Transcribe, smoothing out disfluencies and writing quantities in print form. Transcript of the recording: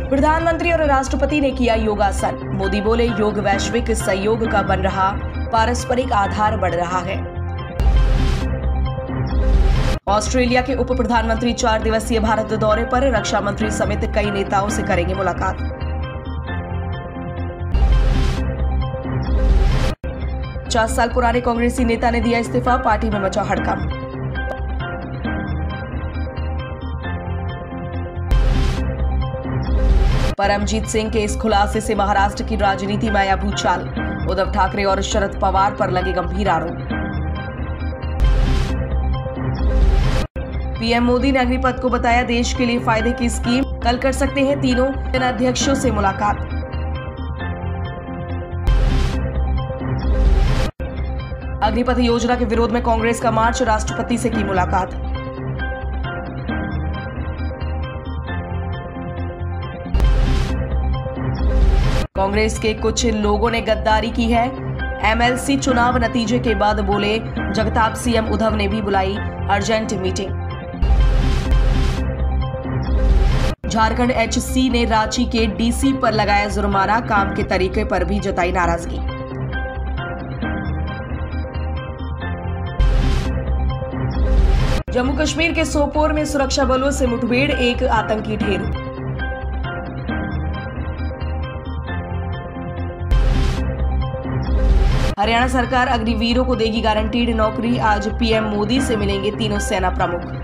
प्रधानमंत्री और राष्ट्रपति ने किया योगासन। मोदी बोले, योग वैश्विक सहयोग का बन रहा पारस्परिक आधार बढ़ रहा है। ऑस्ट्रेलिया के उप प्रधानमंत्री 4 दिवसीय भारत दौरे पर, रक्षा मंत्री समेत कई नेताओं से करेंगे मुलाकात। 50 साल पुराने कांग्रेसी नेता ने दिया इस्तीफा, पार्टी में मचा हड़कंप। परमजीत सिंह के इस खुलासे से महाराष्ट्र की राजनीति में आया भूचाल। उद्धव ठाकरे और शरद पवार पर लगे गंभीर आरोप। पीएम मोदी ने अग्निपथ को बताया देश के लिए फायदे की स्कीम। कल कर सकते हैं तीनों अध्यक्षों से मुलाकात। अग्निपथ योजना के विरोध में कांग्रेस का मार्च, राष्ट्रपति से की मुलाकात। कांग्रेस के कुछ लोगों ने गद्दारी की है। एमएलसी चुनाव नतीजे के बाद बोले जगताप, सीएम उद्धव ने भी बुलाई अर्जेंट मीटिंग। झारखंड एचसी ने रांची के डीसी पर लगाया जुर्माना, काम के तरीके पर भी जताई नाराजगी। जम्मू कश्मीर के सोपोर में सुरक्षा बलों से मुठभेड़, एक आतंकी ढेर। हरियाणा सरकार अग्निवीरों को देगी गारंटीड नौकरी। आज पीएम मोदी से मिलेंगे तीनों सेना प्रमुख।